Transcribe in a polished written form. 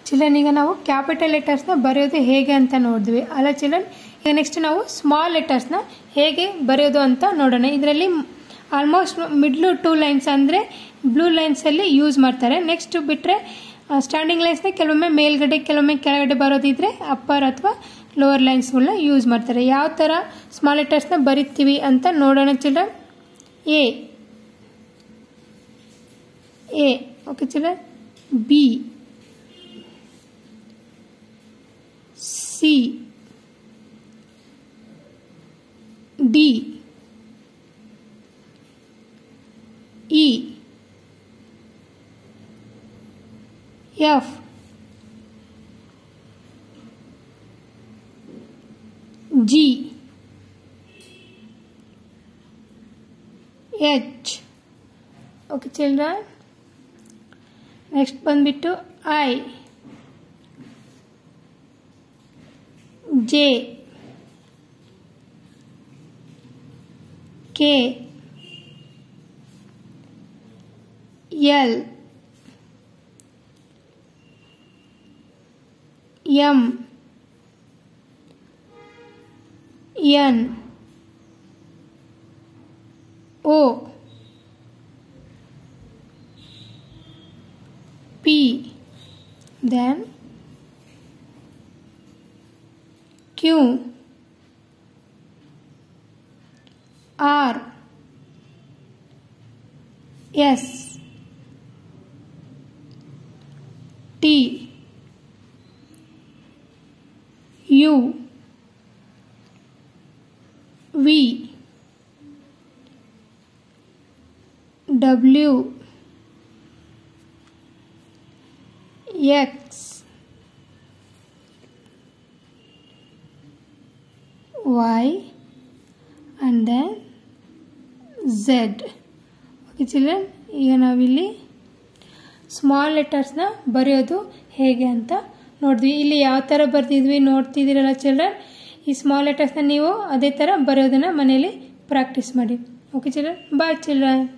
Children ಈಗ ನಾವು capital ಲೆಟರ್ಸ್ನ ಬರೆಯೋದು ಹೇಗೆ ಅಂತ ನೋಡಿದ್ವಿ ಅಲ್ಲ ಚಿಲ್ಡ್ರನ್. ಈಗ ನೆಕ್ಸ್ಟ್ ನಾವು ಸ್ಮಾಲ್ ಲೆಟರ್ಸ್ನ ಹೇಗೆ ಬರೆಯೋದು ಅಂತ ನೋಡೋಣ. ಇದರಲ್ಲಿ ಆಲ್ಮೋಸ್ಟ್ ಮಿಡ್ಲು 2 ಲೈನ್ಸ್ ಅಂದರೆ ಬ್ಲೂ ಲೈನ್ಸಲ್ಲಿ ಯೂಸ್ ಮಾಡ್ತಾರೆ. ನೆಕ್ಸ್ಟ್ ಬಿಟ್ಟರೆ ಸ್ಟ್ಯಾಂಡಿಂಗ್ ಲೈನ್ಸ್ನ ಕೆಲವೊಮ್ಮೆ ಮೇಲ್ಗಡೆ ಕೆಲವೊಮ್ಮೆ ಕೆಳಗಡೆ ಬರೋದಿದ್ರೆ ಅಪ್ಪರ್ ಅಥವಾ ಲೋವರ್ ಲೈನ್ಸ್ಗಳನ್ನ ಯೂಸ್ ಮಾಡ್ತಾರೆ. ಯಾವ ಥರ ಸ್ಮಾಲ್ ಲೆಟರ್ಸ್ನ ಬರಿತೀವಿ ಅಂತ ನೋಡೋಣ children. A okay children. B, C, D, E, F, G, H. Okay children. Next ಬಂದ್ಬಿಟ್ಟು I, J, K, L, M, N, O, P, then Q, R, S, T, U, V, W, X, Y and then Z. Okay children, ಈಗ ನಾವಿಲ್ಲಿ small ಲೆಟರ್ಸ್ನ ಬರೆಯೋದು ಹೇಗೆ ಅಂತ ನೋಡಿದ್ವಿ. ಇಲ್ಲಿ ಯಾವ ಥರ ಬರ್ತಿದ್ವಿ ನೋಡ್ತಿದ್ದೀರಲ್ಲ ಚಿಲ್ಡ್ರನ್. ಈ ಸ್ಮಾಲ್ ಲೆಟರ್ಸ್ನ ನೀವು ಅದೇ ಥರ ಬರೆಯೋದನ್ನು ಮನೆಯಲ್ಲಿ ಪ್ರಾಕ್ಟೀಸ್ ಮಾಡಿ. Okay children, bye children.